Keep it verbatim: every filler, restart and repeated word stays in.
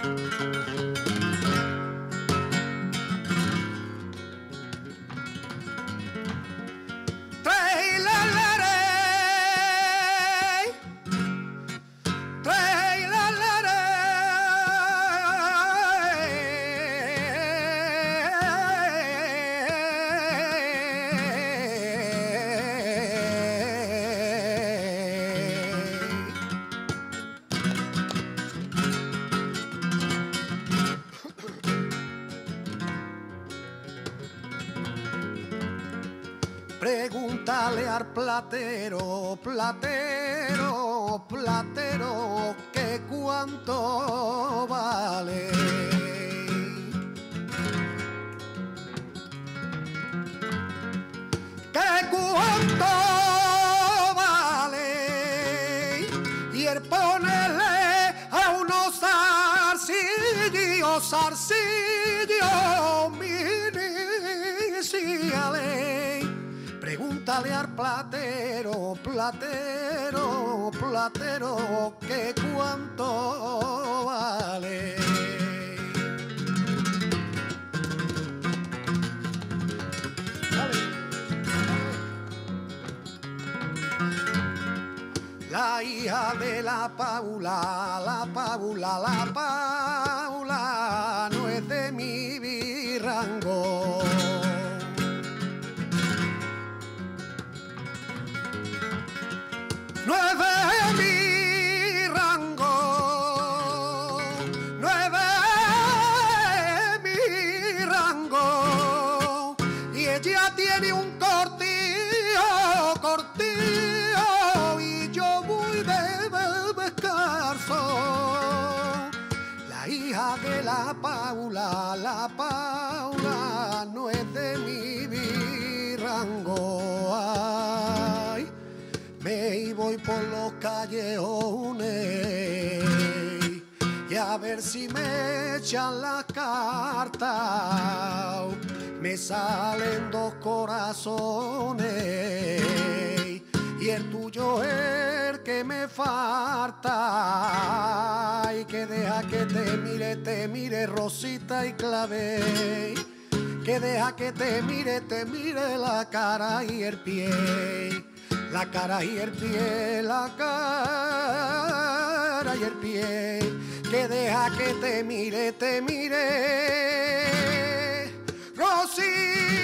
Pregúntale al platero, platero, platero, que cuánto vale. Que cuánto vale. Y el ponerle a unos zarcillos, zarcillos, miniciales. Pregúntale al platero, platero, platero, que cuánto vale. Dale. La hija de la Paula, la Paula, la Paula, no es de mi virrango. No es de mi rango, no es de mi rango. Y ella tiene un cortillo, cortillo, y yo voy de descalzo. La hija de la Paula, la Paula, no es de mi virrango. Ay, me voy por los callejones y a ver si me echan las cartas. Me salen dos corazones y el tuyo es el que me falta. Y que deja que te mire, te mire Rosita y Clave. Que deja que te mire, te mire la cara y el pie. La cara y el pie, la cara y el pie, que deja que te mire, te mire, Rosita.